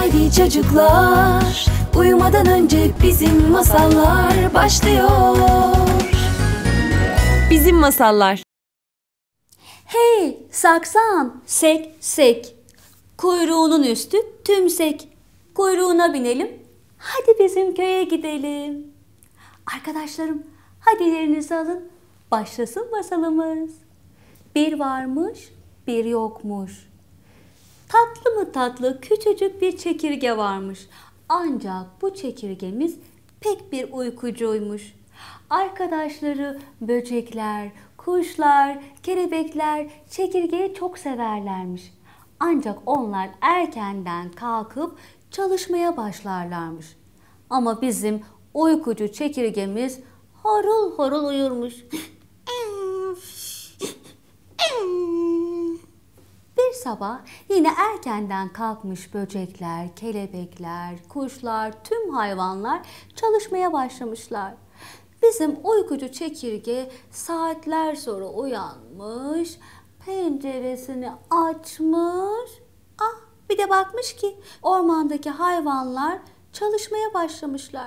Haydi çocuklar, uyumadan önce bizim masallar başlıyor. Bizim masallar. Hey saksan, sek sek, kuyruğunun üstü tümsek. Kuyruğuna binelim, hadi bizim köye gidelim. Arkadaşlarım, hadi yerinizi alın, başlasın masalımız. Bir varmış, bir yokmuş. Tatlı mı tatlı küçücük bir çekirge varmış. Ancak bu çekirgemiz pek bir uykucuymuş. Arkadaşları böcekler, kuşlar, kelebekler çekirgeyi çok severlermiş. Ancak onlar erkenden kalkıp çalışmaya başlarlarmış. Ama bizim uykucu çekirgemiz horul horul uyurmuş. Bir sabah yine erkenden kalkmış böcekler, kelebekler, kuşlar, tüm hayvanlar çalışmaya başlamışlar. Bizim uykucu çekirge saatler sonra uyanmış, penceresini açmış. Ah, bir de bakmış ki ormandaki hayvanlar çalışmaya başlamışlar.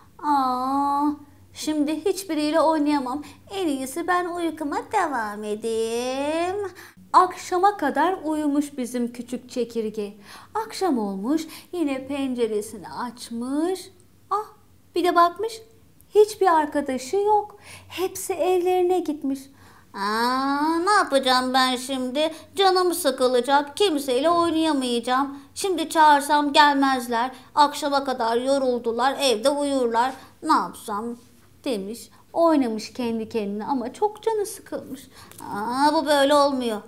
Şimdi hiçbiriyle oynayamam. En iyisi ben uykuma devam edeyim. Akşama kadar uyumuş bizim küçük çekirge. Akşam olmuş, yine penceresini açmış. Ah, bir de bakmış, hiçbir arkadaşı yok. Hepsi evlerine gitmiş. Ne yapacağım ben şimdi? Canım sıkılacak, kimseyle oynayamayacağım. Şimdi çağırsam gelmezler. Akşama kadar yoruldular, evde uyurlar. Ne yapsam demiş. Oynamış kendi kendine ama çok canı sıkılmış. Bu böyle olmuyor.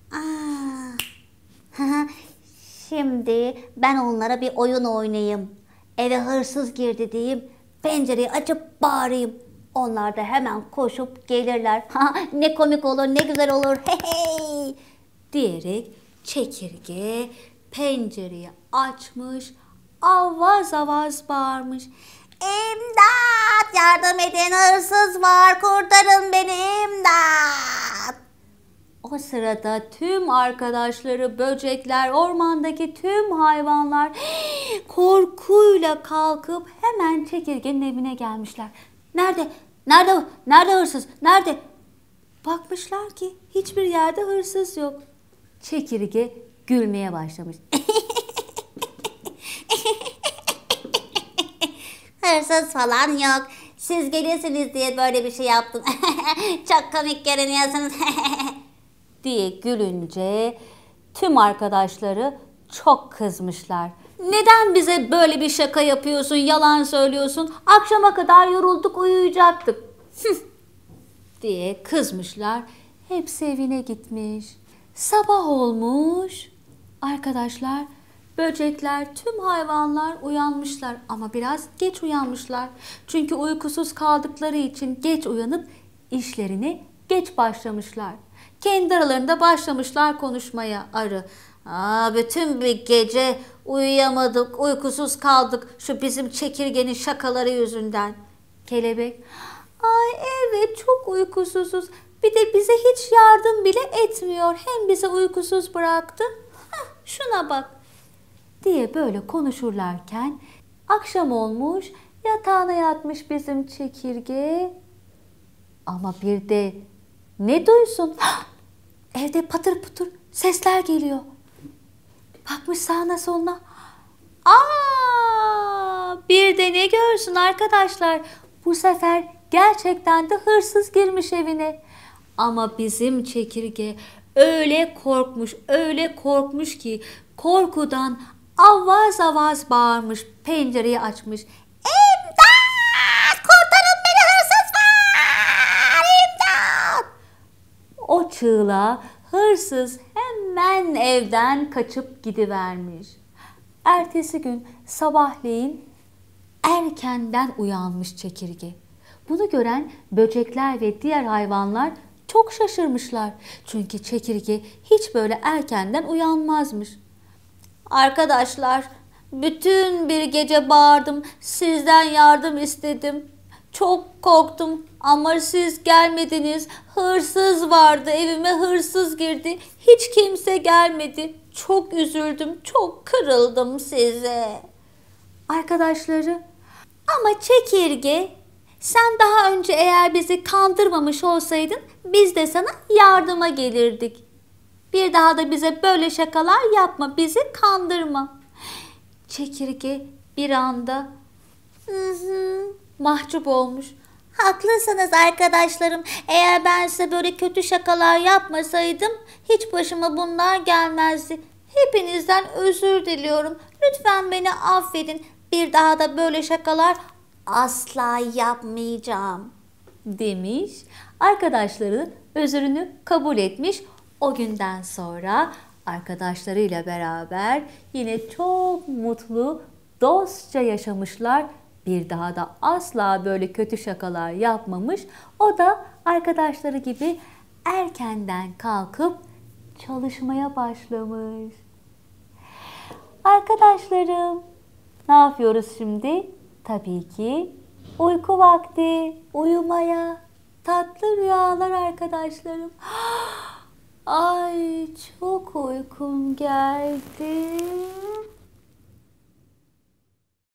Şimdi ben onlara bir oyun oynayayım. Eve hırsız girdi diyeyim. Pencereyi açıp bağırayım. Onlar da hemen koşup gelirler. Ne komik olur, ne güzel olur. Hey! Diyerek çekirge pencereyi açmış. Avaz avaz bağırmış. İmdat! Yardım edin, hırsız var. Kurtarın beni, imdat! O sırada tüm arkadaşları, böcekler, ormandaki tüm hayvanlar korkuyla kalkıp hemen çekirgenin evine gelmişler. Nerede? Nerede? Nerede hırsız? Nerede? Bakmışlar ki hiçbir yerde hırsız yok. Çekirge gülmeye başlamış. Hırsız falan yok. Siz gelirsiniz diye böyle bir şey yaptım. Çok komik görünüyorsunuz. diye gülünce tüm arkadaşları çok kızmışlar. Neden bize böyle bir şaka yapıyorsun, yalan söylüyorsun? Akşama kadar yorulduk, uyuyacaktık. diye kızmışlar. Hepsi evine gitmiş. Sabah olmuş. Arkadaşlar, böcekler, tüm hayvanlar uyanmışlar ama biraz geç uyanmışlar. Çünkü uykusuz kaldıkları için geç uyanıp işlerine geç başlamışlar. Kendi aralarında başlamışlar konuşmaya arı. Bütün bir gece uyuyamadık, uykusuz kaldık şu bizim çekirgenin şakaları yüzünden. Kelebek, evet çok uykusuzuz. Bir de bize hiç yardım bile etmiyor. Hem bizi uykusuz bıraktı. Şuna bak. Diye böyle konuşurlarken akşam olmuş, yatağına yatmış bizim çekirge. Ama bir de ne duysun? Evde patır patır sesler geliyor. Bakmış sağına soluna. Bir de ne görsün arkadaşlar? Bu sefer gerçekten de hırsız girmiş evine. Ama bizim çekirge öyle korkmuş, öyle korkmuş ki korkudan avaz avaz bağırmış, pencereyi açmış. İmdat! Kurtarın beni, hırsız var! İmdat! O çığlığa hırsız hemen evden kaçıp gidivermiş. Ertesi gün sabahleyin erkenden uyanmış çekirge. Bunu gören böcekler ve diğer hayvanlar çok şaşırmışlar. Çünkü çekirge hiç böyle erkenden uyanmazmış. Arkadaşlar, bütün bir gece bağırdım, sizden yardım istedim. Çok korktum ama siz gelmediniz. Hırsız vardı, evime hırsız girdi. Hiç kimse gelmedi. Çok üzüldüm, çok kırıldım size. Arkadaşları, ama Çekirge, sen daha önce eğer bizi kandırmamış olsaydın biz de sana yardıma gelirdik. Bir daha da bize böyle şakalar yapma, bizi kandırma. Çekirge bir anda mahcup olmuş. Haklısınız arkadaşlarım. Eğer ben size böyle kötü şakalar yapmasaydım hiç başıma bunlar gelmezdi. Hepinizden özür diliyorum. Lütfen beni affedin. Bir daha da böyle şakalar asla yapmayacağım demiş. Arkadaşları özrünü kabul etmiş. O günden sonra arkadaşlarıyla beraber yine çok mutlu, dostça yaşamışlar. Bir daha da asla böyle kötü şakalar yapmamış. O da arkadaşları gibi erkenden kalkıp çalışmaya başlamış. Arkadaşlarım, ne yapıyoruz şimdi? Tabii ki uyku vakti, uyumaya. Tatlı rüyalar arkadaşlarım. Ay, çok uykum geldi.